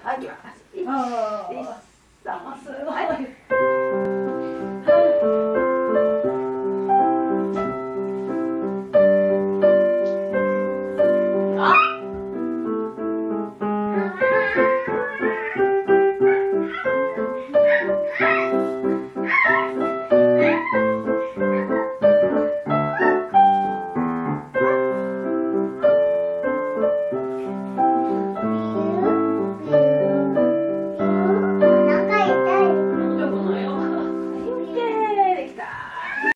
あ、いきます。1、2、3、 すごい。 はい。